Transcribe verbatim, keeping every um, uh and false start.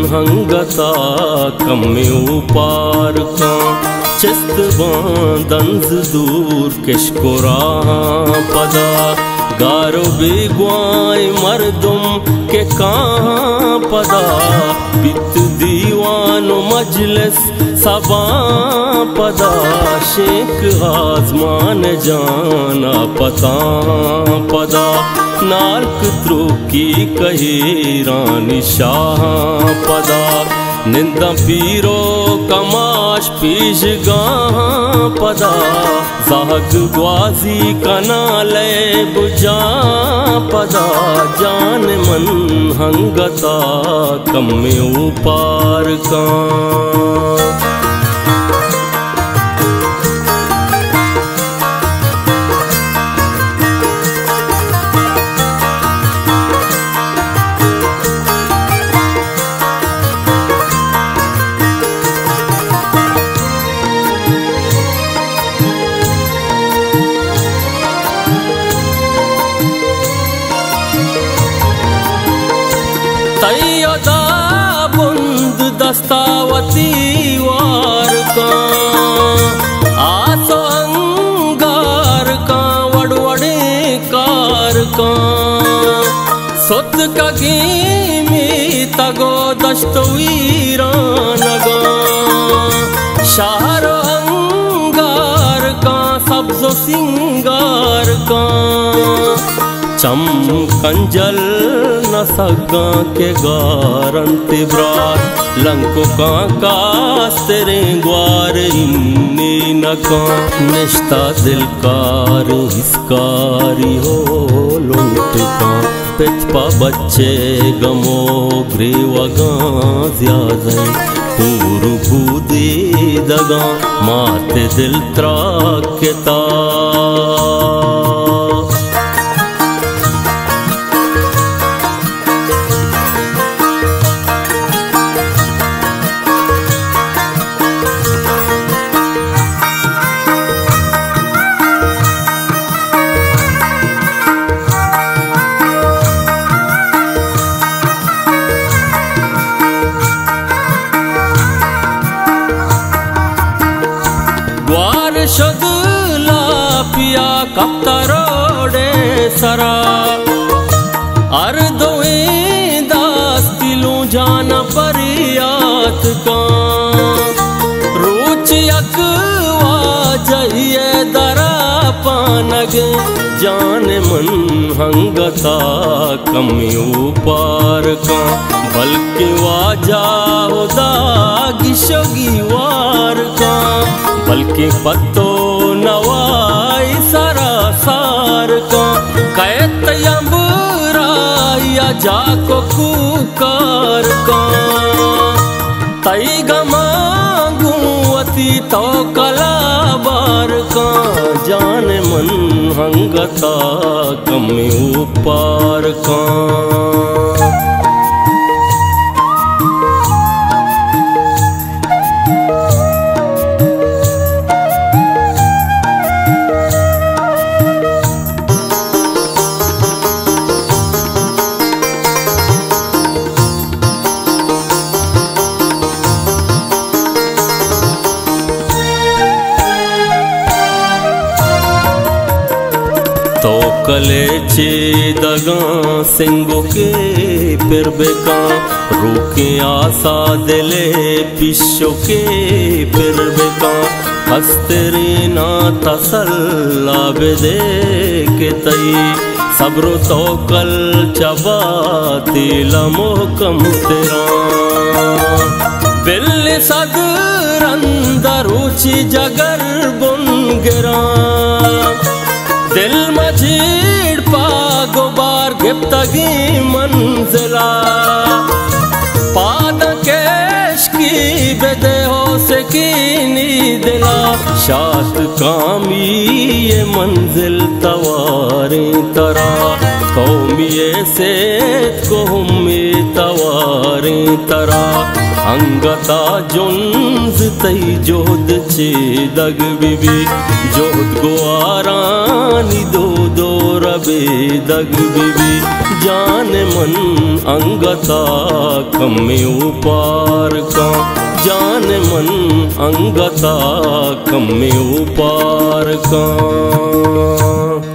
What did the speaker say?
हंगता कम ऊपार का चिस्त बांदंज दूर किशकुरा पदा गारो बेगवाय मर्दुम के कहाँ पदा बित दीवानो मजलिस सबा पदा शेख आजमान जाना पता पदा नाल्क त्रुकी कही रानी शाह पदा निंदा पीरो कमाश पीश गाह पदा जाग ग्वाजी कनाले बुझा पदा जान मन हंगता कम ऊपार का दस्तावती वार का आसो अंगार का वड़वड़े कार का सुत कगी में तगो दस्तवीरान गा शहर अंगार का सब्जो सिंगार का चम कंजल न सगा के गारंत ब्रात लंको का कास्तेरे ग्वार इन्ने नका निश्ता दिलकार हिस्कारी हो लुंट का पिछपा बच्चे गमो ग्रेवगा ज्यादा पूरु बूदे दगा माते दिल त्राक्यता पिया कप्तरोडे सरा अर्दोए दास्तिलू जाना परियात का रुचियक वाजहिए दरा पानग जान मन हंगता कम ऊपार का बल्कि वाजा दागिशोगी वार का बल्कि पत्तो नवाई सरासार का कैत यंबरा या जाको कुकार का तई गमांगू अति तो कलाबार का जान मन हंगता कम ऊपार का तो कले चेदगा सिंगो के पिरबेका रूके आशा दिले पिशो के पिरबेका हस्तरे ना तसल्ला बेदे के तई सब्रो तो कल चबाती लमो कम तेरा बिल्ली सदर अंदर ऊंची जगर बुन गिरा दिल मजीड़ पा गुबार गिफ्तगी मंजिला पाद केश की बेदे हो से कीनी दिला शात कामी ये मंजिल तवारी तरा कौमिये से को हमें तवारी तरा अंगता जुन्ज तई जोद चे दग बिबी जोद गुआरानी दो दो रबेदग बिबी जान मन अंगता कम्मे उपार का जान मन अंगता कम्मे उपार का।